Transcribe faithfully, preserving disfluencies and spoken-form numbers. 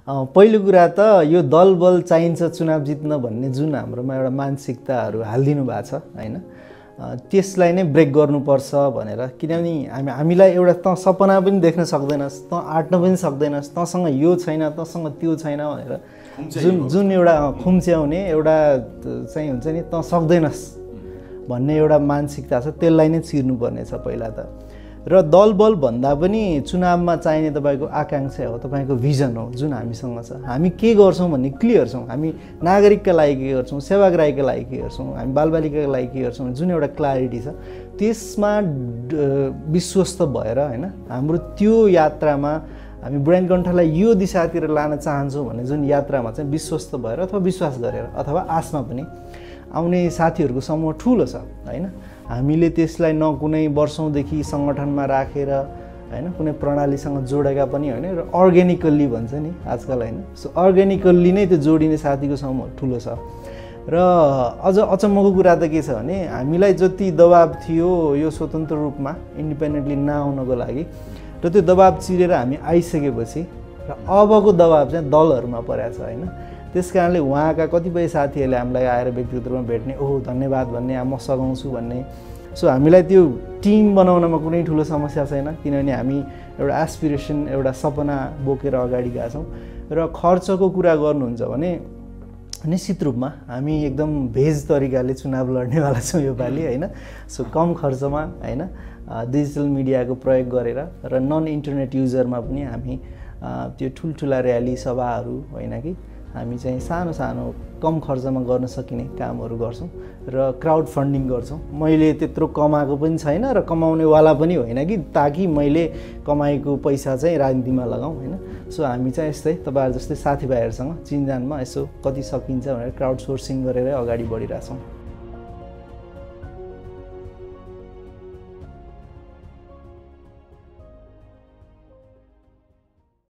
पहिलो कुरा त यो दलबल चाहिन्छ चुनाव जित्न भन्ने जुन हाम्रोमा एउटा मानसिकताहरू हालिदिनु भएको छ हैन, त्यसलाई नै ब्रेक गर्नुपर्छ भनेर। किनभने हामी हामीलाई एउटा त सपना पनि देख्न सक्दैनस्, त आँट्न पनि सक्दैनस्, तँसँग यो छैन तँसँग त्यो छैन भनेर जुन जुन एउटा खुम्च्याउने एउटा चाहिँ हुन्छ नि, त सक्दैनस् भन्ने एउटा मानसिकता छ, त्यसलाई नै चिर्नुपर्ने छ पहिला त। र दलबल भन्दा पनि चुनावमा चाहिने तपाईँको आकाङ्क्षा हो, तपाईँको भिजन हो जुन हामीसँग छ। हामी के गर्छौँ भन्ने क्लियर छौँ, हामी नागरिकका लागि के गर्छौँ, सेवाग्राहीका लागि के गर्छौँ, हामी बालबालिकाका लागि के गर्छौँ, जुन एउटा क्ल्यारिटी छ त्यसमा विश्वस्त भएर हैन हाम्रो त्यो यात्रामा हामी बुढानीकण्ठलाई यो दिशातिर लान चाहन्छौँ भन्ने जुन यात्रामा चाहिँ विश्वस्त भएर अथवा विश्वास गरेर अथवा आशमा पनि आउने साथीहरूको समूह ठुलो छ हैन। हामीले त्यसलाई न कुनै वर्षौँदेखि सङ्गठनमा राखेर हैन, कुनै प्रणालीसँग जोडेका पनि होइन, र अर्ग्यानिकल्ली भन्छ नि आजकल हैन, सो अर्ग्यानिकल्ली नै त्यो जोडिने साथीको समूह ठुलो छ। र अझ अचम्मको कुरा त के छ भने हामीलाई जति दबाब थियो यो स्वतन्त्र रूपमा इन्डिपेन्डेन्टली नआउनको लागि, र त्यो दबाब चिरेर हामी आइसकेपछि र अबको दबाब चाहिँ दलहरूमा परेको छ हैन। त्यस कारणले उहाँका कतिपय साथीहरूले हामीलाई आएर व्यक्तिगत रूपमा भेट्ने, ओहो धन्यवाद भन्ने, म सघाउँछु भन्ने। सो हामीलाई त्यो टिम बनाउनमा कुनै ठुलो समस्या छैन, किनभने हामी एउटा एस्पिरेसन एउटा सपना बोकेर अगाडि गएका छौँ। र खर्चको कुरा गर्नुहुन्छ भने निश्चित रूपमा हामी एकदम भेज तरिकाले चुनाव लड्नेवाला छौँ योपालि हैन। सो कम खर्चमा हैन डिजिटल मिडियाको प्रयोग गरेर र नन इन्टरनेट युजरमा पनि हामी त्यो ठुल्ठुला र्याली सभाहरू होइन कि हामी चाहिँ सानो सानो कम खर्चमा गर्न सकिने कामहरू गर्छौँ र क्राउड फन्डिङ गर्छौँ। मैले त्यत्रो कमाएको पनि छैन र कमाउनेवाला पनि होइन कि, ताकि मैले कमाएको पैसा चाहिँ राजनीतिमा लगाऊँ हैन। सो हामी चाहिँ यस्तै तपाईँहरू जस्तै साथीभाइहरूसँग चिनजानमा यसो कति सकिन्छ भनेर क्राउड सोर्सिङ गरेर अगाडि बढिरहेछौँ।